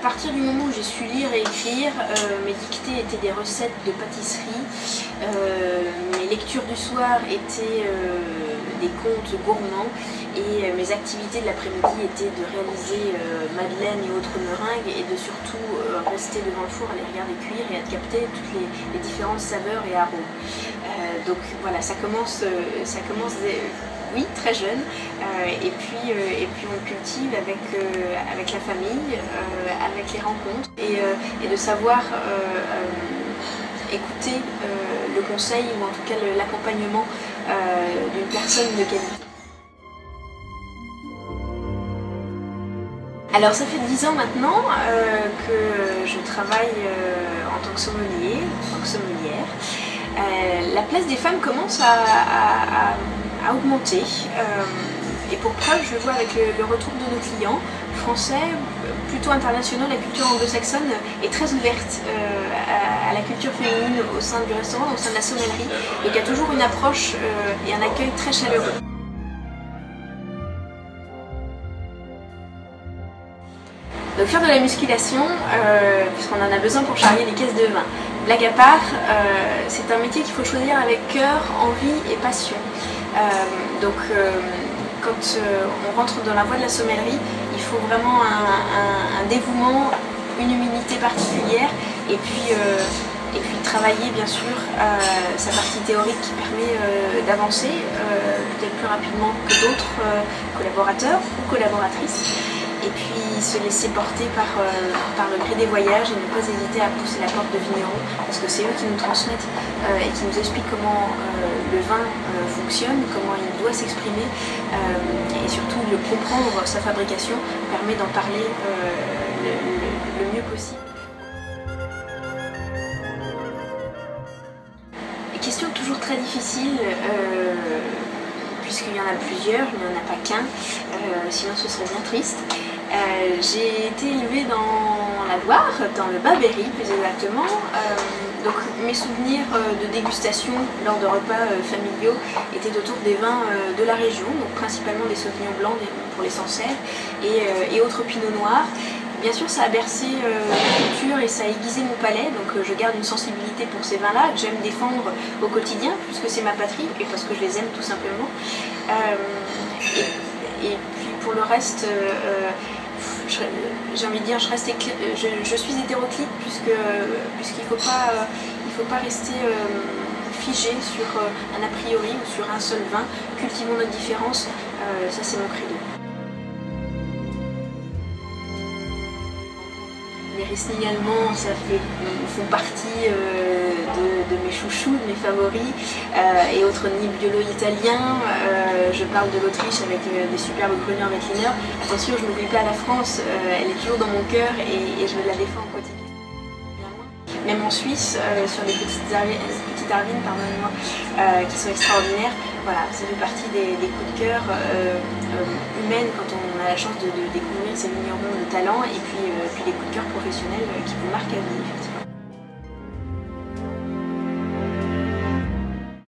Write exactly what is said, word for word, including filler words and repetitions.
partir du moment où j'ai su lire et écrire, euh, mes dictées étaient des recettes de pâtisserie, euh, mes lectures du soir étaient euh, des contes gourmands et euh, mes activités de l'après-midi étaient de réaliser euh, madeleines et autres meringues et de surtout euh, rester devant le four à les regarder cuire et à capter toutes les, les différentes saveurs et arômes. Euh, donc voilà, ça commence, euh, ça commence euh, oui, très jeune, euh, et, puis, euh, et puis on cultive avec, euh, avec la famille, euh, avec les rencontres, et, euh, et de savoir euh, euh, écouter euh, le conseil ou en tout cas l'accompagnement euh, d'une personne de qualité. Alors ça fait dix ans maintenant euh, que je travaille euh, en tant que sommelier, en tant que sommelière. Euh, la place des femmes commence à, à, à à augmenter euh, et pour preuve je le vois avec le, le retour de nos clients français, plutôt internationaux. La culture anglo-saxonne est très ouverte euh, à, à la culture féminine au sein du restaurant, au sein de la sommellerie, donc il y a toujours une approche euh, et un accueil très chaleureux. Donc faire de la musculation, euh, puisqu'on en a besoin pour charrier les caisses de vin. Blague à part, euh, c'est un métier qu'il faut choisir avec cœur, envie et passion. Euh, donc euh, quand euh, on rentre dans la voie de la sommellerie, il faut vraiment un, un, un dévouement, une humilité particulière et puis, euh, et puis travailler bien sûr euh, sa partie théorique qui permet euh, d'avancer euh, peut-être plus rapidement que d'autres euh, collaborateurs ou collaboratrices. Et puis se laisser porter par, euh, par le gré des voyages et ne pas hésiter à pousser la porte de vignerons parce que c'est eux qui nous transmettent euh, et qui nous expliquent comment euh, le vin euh, fonctionne, comment il doit s'exprimer euh, et surtout de comprendre sa fabrication permet d'en parler euh, le, le, le mieux possible. Les questions toujours très difficiles. Euh, puisqu'il y en a plusieurs, il n'y en a pas qu'un, euh, sinon ce serait bien triste. Euh, j'ai été élevée dans la Loire, dans le Bas-Berry plus exactement, euh, donc mes souvenirs de dégustation lors de repas euh, familiaux étaient autour des vins euh, de la région, donc principalement des sauvignons blancs pour les Sancerre et, euh, et autres pinots noirs. Bien sûr, ça a bercé euh, la culture et ça a aiguisé mon palais, donc euh, je garde une sensibilité pour ces vins-là que j'aime défendre au quotidien, puisque c'est ma patrie et parce que je les aime tout simplement. Euh, et, et puis pour le reste, euh, j'ai envie de dire, je, reste je, je suis hétéroclite, puisque puisqu'il ne faut pas, euh, il faut pas rester euh, figé sur euh, un a priori ou sur un seul vin. Cultivons notre différence, euh, ça c'est mon credo. Les Riesling allemands, ça fait, font partie euh, de, de mes chouchous, de mes favoris, euh, et autres Nebbiolo italiens. Euh, je parle de l'Autriche avec euh, des superbes Grüner Veltliner. Attention, je n'oublie pas la France, euh, elle est toujours dans mon cœur et, et je la défends au quotidien. Même en Suisse, euh, sur les petites arvines, petites arvines pardonnez-moi, euh, qui sont extraordinaires. Voilà, ça fait partie des, des coups de cœur euh, euh, humaines quand on a la chance de, de découvrir ces vignerons de talent et puis, euh, puis les coups de cœur professionnels qui vous marquent à vie, effectivement.